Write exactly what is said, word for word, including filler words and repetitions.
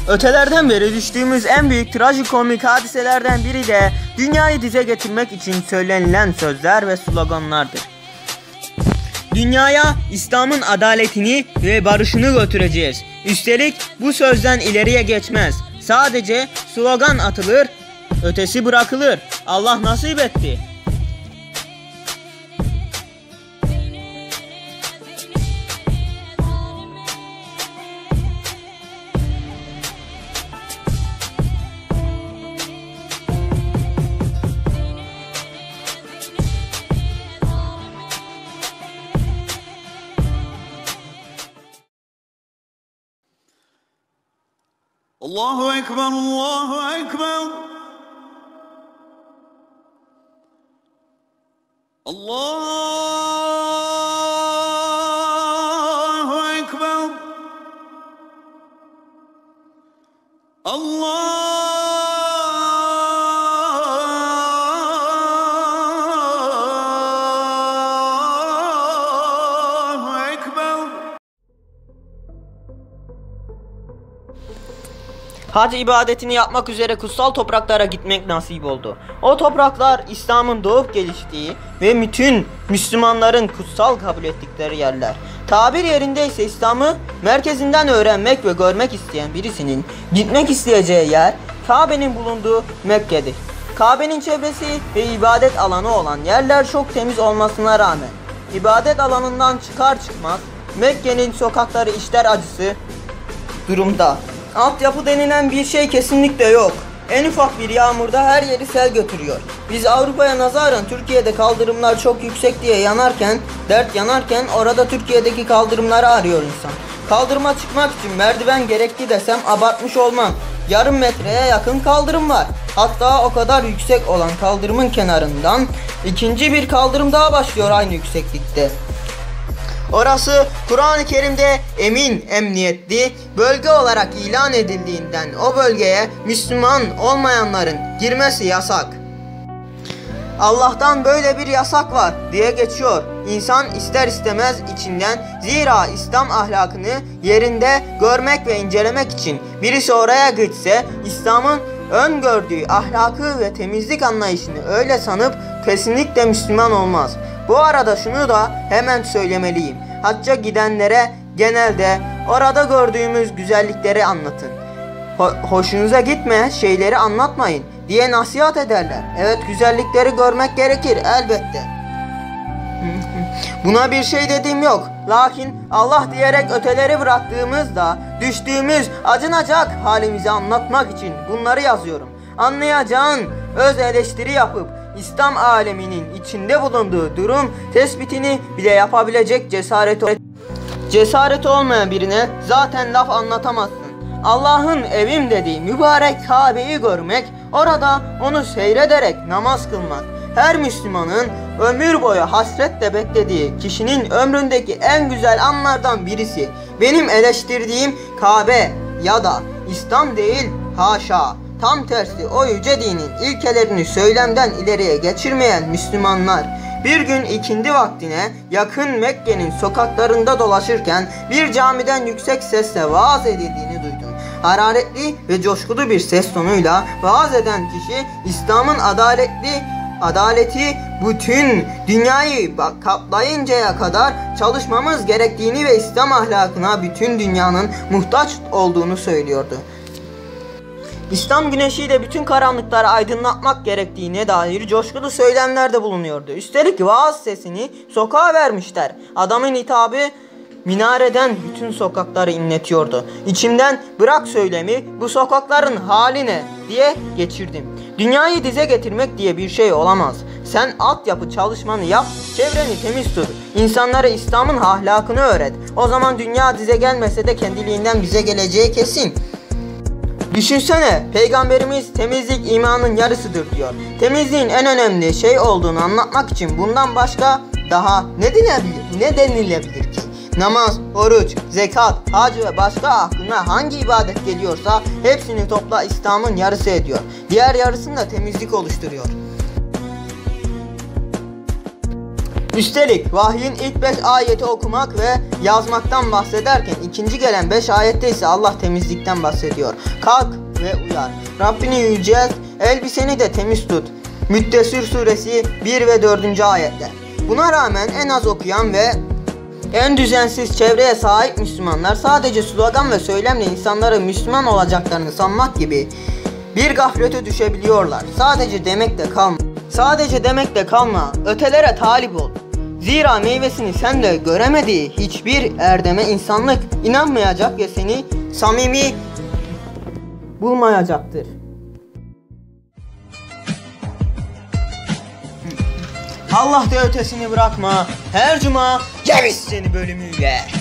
Ötelerden beri düştüğümüz en büyük trajikomik hadiselerden biri de dünyayı dize getirmek için söylenilen sözler ve sloganlardır. Dünyaya İslam'ın adaletini ve barışını götüreceğiz. Üstelik bu sözden ileriye geçmez. Sadece slogan atılır, ötesi bırakılır. Allah nasip etti. Allahu Ekber, Allahu Ekber. Allahu Ekber. Allah Hac ibadetini yapmak üzere kutsal topraklara gitmek nasip oldu. O topraklar İslam'ın doğup geliştiği ve bütün Müslümanların kutsal kabul ettikleri yerler. Tabir yerindeyse İslam'ı merkezinden öğrenmek ve görmek isteyen birisinin gitmek isteyeceği yer Kabe'nin bulunduğu Mekke'dir. Kabe'nin çevresi ve ibadet alanı olan yerler çok temiz olmasına rağmen ibadet alanından çıkar çıkmaz Mekke'nin sokakları işler acısı durumda. Altyapı denilen bir şey kesinlikle yok. En ufak bir yağmurda her yeri sel götürüyor. Biz Avrupa'ya nazaran Türkiye'de kaldırımlar çok yüksek diye yanarken, dert yanarken orada Türkiye'deki kaldırımları arıyor insan. Kaldırıma çıkmak için merdiven gerekli desem abartmış olmam. Yarım metreye yakın kaldırım var. Hatta o kadar yüksek olan kaldırımın kenarından ikinci bir kaldırım daha başlıyor aynı yükseklikte. Orası Kur'an-ı Kerim'de emin, emniyetli bölge olarak ilan edildiğinden o bölgeye Müslüman olmayanların girmesi yasak. Allah'tan böyle bir yasak var diye geçiyor. İnsan ister istemez içinden, zira İslam ahlakını yerinde görmek ve incelemek için birisi oraya gitse İslam'ın öngördüğü ahlakı ve temizlik anlayışını öyle sanıp kesinlikle Müslüman olmaz. Bu arada şunu da hemen söylemeliyim. Hacca gidenlere genelde orada gördüğümüz güzellikleri anlatın. Ho- hoşunuza gitmeyen şeyleri anlatmayın diye nasihat ederler. Evet, güzellikleri görmek gerekir elbette. Buna bir şey dediğim yok. Lakin Allah diyerek öteleri bıraktığımızda düştüğümüz acınacak halimizi anlatmak için bunları yazıyorum. Anlayacağın öz eleştiri yapıp İslam aleminin içinde bulunduğu durum tespitini bile yapabilecek cesareti cesareti olmayan birine zaten laf anlatamazsın. Allah'ın evim dediği mübarek Kabe'yi görmek, orada onu seyrederek namaz kılmak, her Müslümanın ömür boyu hasretle beklediği kişinin ömründeki en güzel anlardan birisi. Benim eleştirdiğim Kabe ya da İslam değil, haşa. Tam tersi o yüce dinin ilkelerini söylemden ileriye geçirmeyen Müslümanlar. Bir gün ikindi vaktine yakın Mekke'nin sokaklarında dolaşırken bir camiden yüksek sesle vaaz edildiğini duydum. Hararetli ve coşkulu bir ses tonuyla vaaz eden kişi İslam'ın adaletli adaleti bütün dünyayı kaplayıncaya kadar çalışmamız gerektiğini ve İslam ahlakına bütün dünyanın muhtaç olduğunu söylüyordu. İslam güneşiyle bütün karanlıkları aydınlatmak gerektiğine dair coşkulu söylemlerde bulunuyordu. Üstelik vaaz sesini sokağa vermişler. Adamın hitabı minareden bütün sokakları inletiyordu. İçimden bırak söylemi, bu sokakların haline diye geçirdim. Dünyayı dize getirmek diye bir şey olamaz. Sen altyapı çalışmanı yap, çevreni temiz tut. İnsanlara İslam'ın ahlakını öğret. O zaman dünya dize gelmese de kendiliğinden bize geleceği kesin. Düşünsene, Peygamberimiz temizlik imanın yarısıdır diyor. Temizliğin en önemli şey olduğunu anlatmak için bundan başka daha ne denilebilir, ne denilebilir ki? Namaz, oruç, zekat, hac ve başka aklına hangi ibadet geliyorsa hepsini topla İslam'ın yarısı ediyor. Diğer yarısını da temizlik oluşturuyor. Üstelik vahyin ilk beş ayeti okumak ve yazmaktan bahsederken ikinci gelen beş ayette ise Allah temizlikten bahsediyor. Kalk ve uyar. Rabbini yücelt, elbiseni de temiz tut. Müddessir suresi bir ve dördüncü ayetler. Buna rağmen en az okuyan ve en düzensiz çevreye sahip Müslümanlar sadece slogan ve söylemle insanların Müslüman olacaklarını sanmak gibi bir gaflete düşebiliyorlar. Sadece demekle kalma. Sadece demekle kalma. Ötelere talip ol. Zira meyvesini sen de göremediği hiçbir erdeme insanlık inanmayacak ve seni samimi bulmayacaktır. Allah da ötesini bırakma. Her cuma ceviz seni bölümüyle.